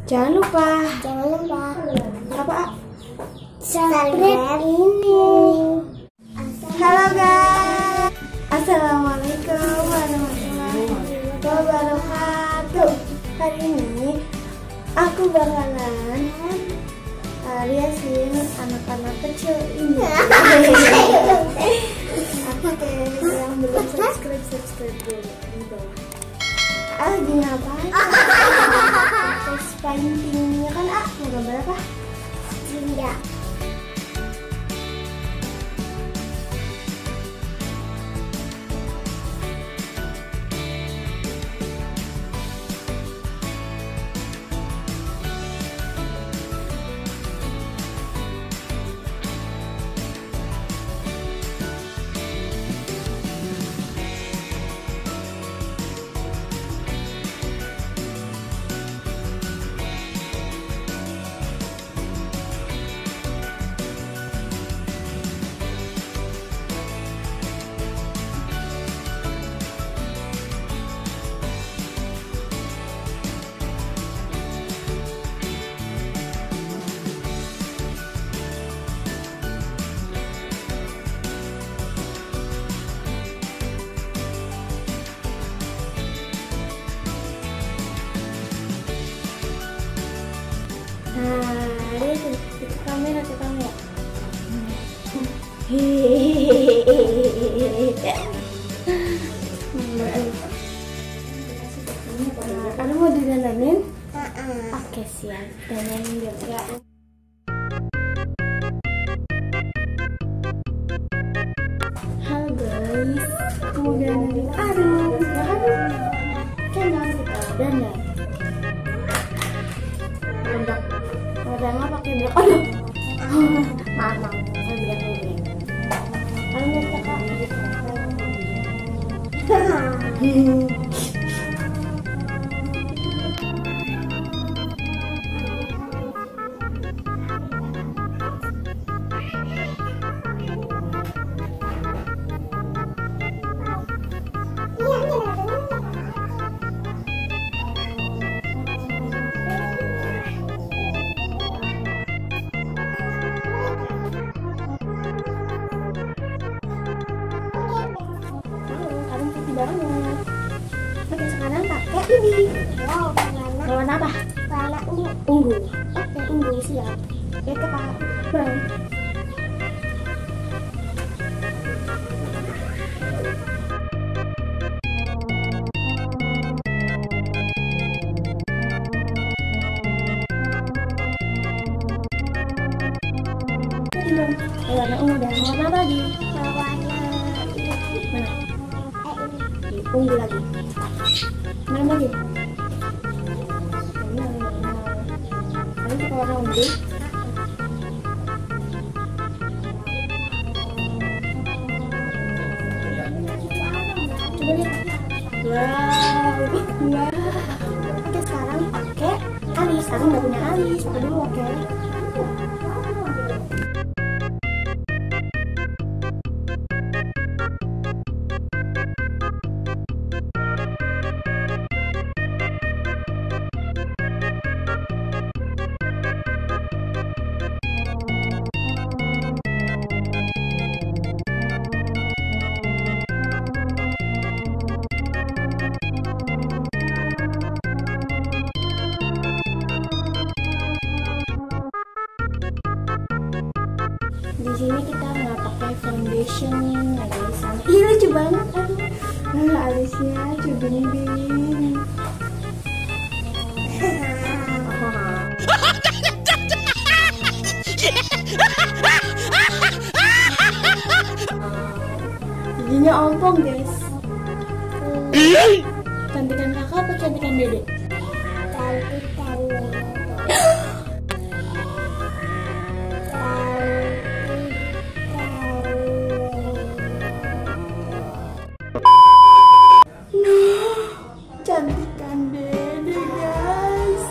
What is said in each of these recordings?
Jangan lupa apa? Subscribe ini. Halo guys, assalamualaikum warahmatullahi wabarakatuh. Hari ini aku bakalan riasin anak-anak kecil ini. Oke, yang belum subscribe dulu di bawah. Lagi ngapain? Terus paintingnya kan mau gambar apa? Tidak. Nah, lihat itu kamera ke kamera. Kamu mau didandanin? Oke, siap. Dandanin juga. Halo guys, mau dandanin. Aduh, kan jangan kita dandan. Kadang pakai blok. Aduh. Maaf. Saya bilang dulu. Kalian lihat Kak. Banget. Oke, sekarang pakai ini. Wow, warna apa? Warna ungu. Oke, ungu siap. Itu Kak. Brown. Warna ungu dan warna apa lagi? Warna mana? Ungu lagi. Mana lagi? Ini kita warna ungu. Coba lihat. Wow. Oke, sekarang pakai alis. Aku nggak punya alis. Pakai dulu, oke. Di sini kita nggak pakai foundation ya guys. Ih, lucu banget. Aduh, alisnya cubing-cubing. Giginya ompong guys. Cantikan kakak apa cantikan dede? Cantikan dede. Cantikan dede guys.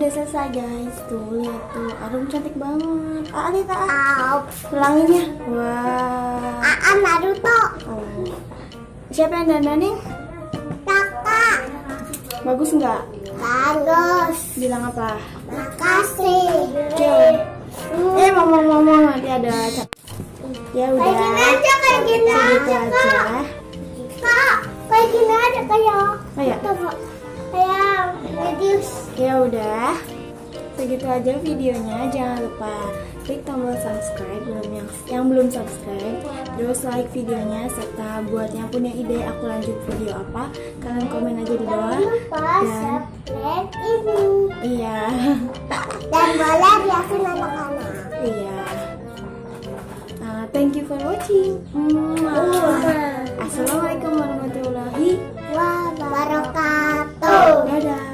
udah selesai guys. Tuh lihat tuh, Arum cantik banget. Lihat tulanginnya. Wah. Naruto. Oh. Siapa yang dandanin? Kakak. Bagus nggak? Bagus. Bilang apa? Makasih. Oke. Ngomong nanti ada. Ya udah. Kayak gini aja Kak. Kak, kayak gini aja Kayak. Kayak medius. Ya udah. Segitu aja videonya. Jangan lupa klik tombol subscribe yang belum subscribe. Terus like videonya serta buat yang punya ide aku lanjut video apa, kalian komen aja di bawah. Dan subscribe ini. iya. Dan boleh biasin anak-anak. Iya. Thank you for watching. Assalamualaikum warahmatullahi wabarakatuh. Dadah.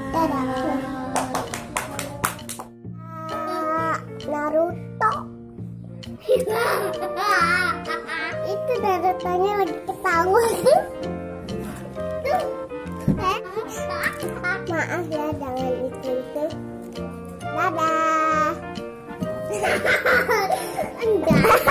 Naruto. Itu Narutonya lagi ketawa. Maaf ya, jangan itu. Dadah. Enggak.